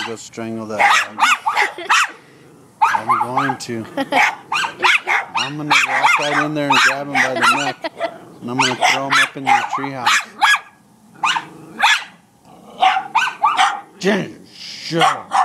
go strangle that dog. I'm going to. I'm going to walk right in there and grab him by the neck. And I'm going to throw him up in your treehouse. Jenny, shut up.